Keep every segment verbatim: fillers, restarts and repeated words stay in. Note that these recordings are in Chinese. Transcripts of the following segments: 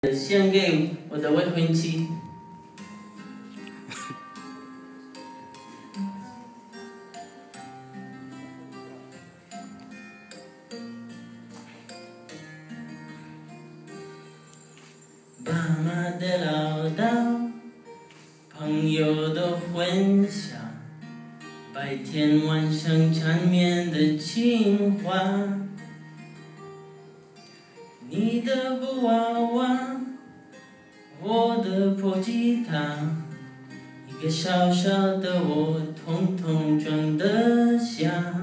献给我的未婚妻。爸妈的唠叨，朋友的混淆，白天晚上缠绵的情话。 你的布娃娃，我的破吉他，一个小小的我，统统装得下。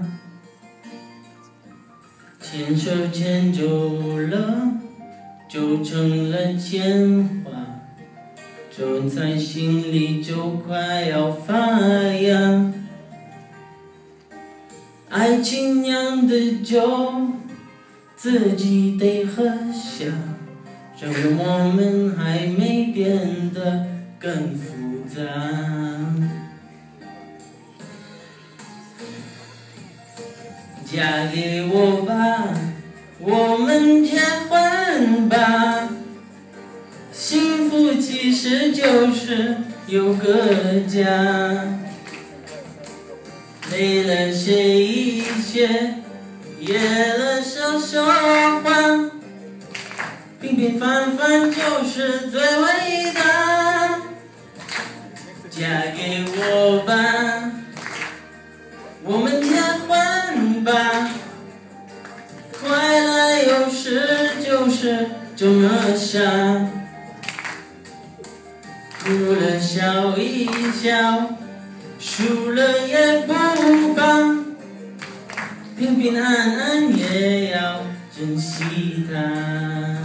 牵手牵久了，就成了牵挂，种在心里就快要发芽。爱情酿的酒。 自己得喝下，让我们还没变得更复杂。嫁给我吧，我们结婚吧。幸福其实就是有个家。累了歇一歇。 夜了说说话，平平凡凡就是最伟大。嫁给我吧，我们结婚吧。快乐有时就是这么傻，哭了笑一笑，输了也不怕。 平平安安也要珍惜它。